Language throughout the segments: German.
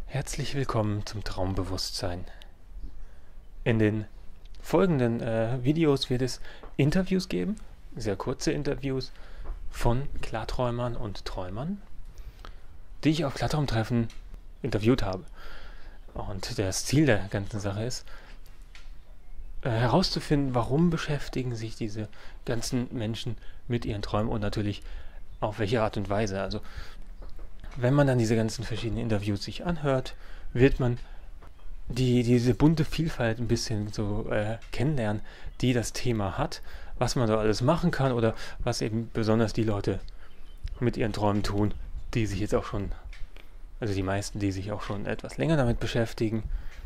Herzlich willkommen zum Traumbewusstsein. In den folgenden Videos wird es Interviews geben, sehr kurze Interviews von Klarträumern und Träumern, die ich auf Klartraumtreffen interviewt habe. Und das Ziel der ganzen Sache ist, herauszufinden, warum beschäftigen sich diese ganzen Menschen mit ihren Träumen und natürlich auf welche Art und Weise. Also wenn man dann diese ganzen verschiedenen Interviews sich anhört, wird man diese bunte Vielfalt ein bisschen so kennenlernen, die das Thema hat, was man da alles machen kann oder was eben besonders die Leute mit ihren Träumen tun, die sich jetzt auch schon, also die meisten, die sich auch schon etwas länger damit beschäftigen.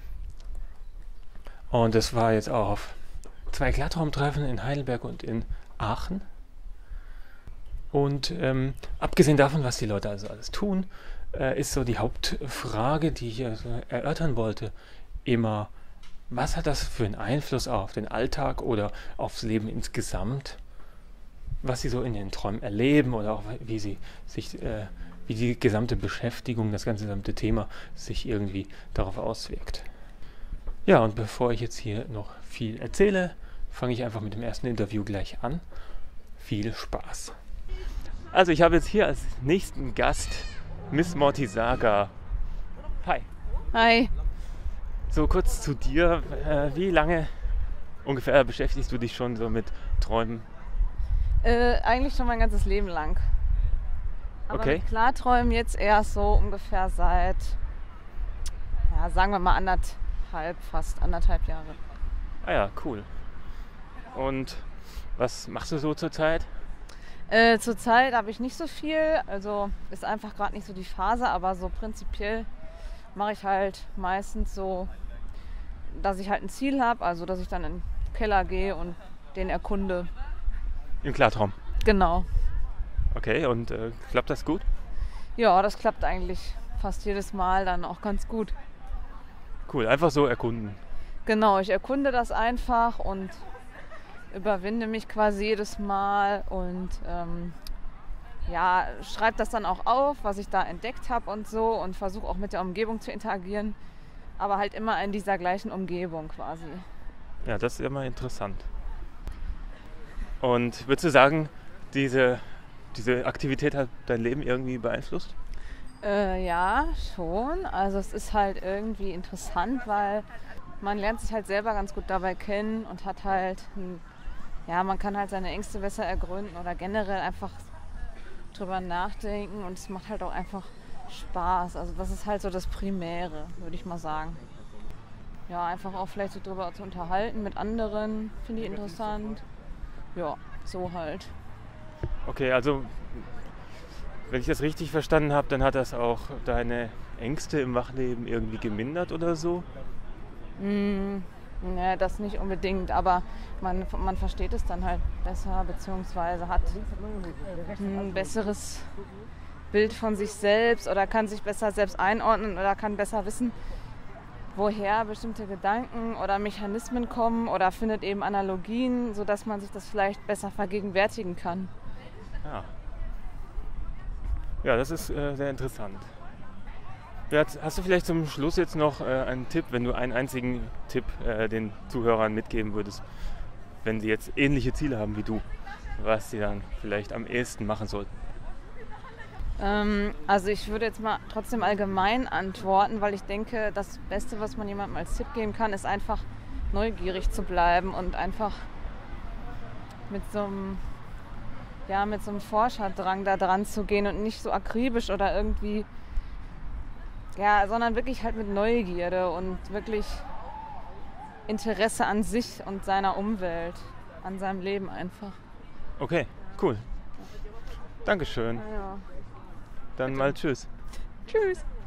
Und das war jetzt auch auf 2 Klartraumtreffen in Heidelberg und in Aachen. Und abgesehen davon, was die Leute also alles tun, ist so die Hauptfrage, die ich erörtern wollte, immer, was hat das für einen Einfluss auf den Alltag oder aufs Leben insgesamt, was sie so in den Träumen erleben oder auch wie sie sich, wie die gesamte Beschäftigung, das ganze gesamte Thema sich irgendwie darauf auswirkt. Ja, und bevor ich jetzt hier noch viel erzähle, fange ich einfach mit dem ersten Interview gleich an. Viel Spaß! Also ich habe jetzt hier als nächsten Gast Miss Mortisaga. Hi. Hi. So kurz zu dir. Wie lange ungefähr beschäftigst du dich schon so mit Träumen? Eigentlich schon mein ganzes Leben lang. Aber Okay. mit Klarträumen jetzt erst so ungefähr seit, ja, sagen wir mal fast anderthalb Jahre. Ah ja, cool. Und was machst du so zurzeit? Zurzeit habe ich nicht so viel, also ist einfach gerade nicht so die Phase, aber so prinzipiell mache ich halt meistens so, dass ich halt ein Ziel habe, also dass ich dann in den Keller gehe und den erkunde. Im Klartraum. Genau. Okay, und klappt das gut? Ja, das klappt eigentlich fast jedes Mal dann auch ganz gut. Cool, einfach so erkunden. Genau, ich erkunde das einfach und überwinde mich quasi jedes Mal und schreibe das dann auch auf, was ich da entdeckt habe und so und versuche auch mit der Umgebung zu interagieren, aber halt immer in dieser gleichen Umgebung quasi. Ja, das ist immer interessant. Und würdest du sagen, diese Aktivität hat dein Leben irgendwie beeinflusst? Ja, schon. Also es ist halt irgendwie interessant, weil man lernt sich halt selber ganz gut dabei kennen und hat halt man kann halt seine Ängste besser ergründen oder generell einfach drüber nachdenken und es macht halt auch einfach Spaß. Also das ist halt so das Primäre, würde ich mal sagen. Ja, einfach auch vielleicht so drüber zu unterhalten mit anderen, finde ich interessant. Ja, so halt. Okay, also wenn ich das richtig verstanden habe, dann hat das auch deine Ängste im Wachleben irgendwie gemindert oder so? Ne, das nicht unbedingt, aber man versteht es dann halt besser, beziehungsweise hat ein besseres Bild von sich selbst oder kann sich besser selbst einordnen oder kann besser wissen, woher bestimmte Gedanken oder Mechanismen kommen oder findet eben Analogien, sodass man sich das vielleicht besser vergegenwärtigen kann. Ja, das ist sehr interessant. Ja, hast du vielleicht zum Schluss jetzt noch einen Tipp, wenn du einen einzigen Tipp den Zuhörern mitgeben würdest, wenn sie jetzt ähnliche Ziele haben wie du, was sie dann vielleicht am ehesten machen sollten? Also ich würde jetzt mal trotzdem allgemein antworten, weil ich denke, das Beste, was man jemandem als Tipp geben kann, ist einfach neugierig zu bleiben und einfach mit so einem Forscherdrang da dran zu gehen und nicht so akribisch oder irgendwie, sondern wirklich halt mit Neugierde und wirklich Interesse an sich und seiner Umwelt, an seinem Leben einfach. Okay, cool. Dankeschön. Ja. Dann mal tschüss. Tschüss.